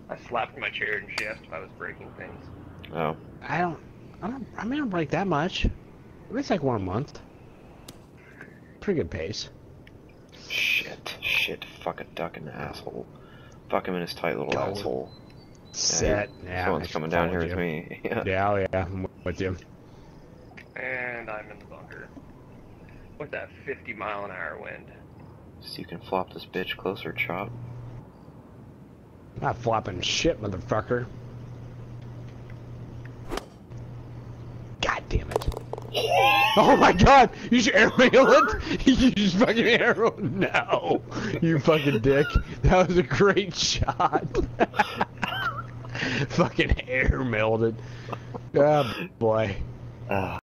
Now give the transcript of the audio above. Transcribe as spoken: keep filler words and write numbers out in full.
I slapped my chair and she asked if I was breaking things. Oh. I don't, I don't, I mean, I don't break that much. It's like one a month. Pretty good pace. Shit, shit, fuck a duck in the asshole. Fuck him in his tight little Go. asshole. Set. Yeah, Yeah, someone's I coming down here followed with you. me. Yeah. Yeah, oh yeah, I'm with you. And I'm in the bunker. With that fifty mile an hour wind. So you can flop this bitch closer, chop. Not flopping shit, motherfucker. God damn it. Oh my god! You should airmail it! You just fucking arrow. No! You fucking dick. That was a great shot. Fucking airmailed it. Oh boy. Uh.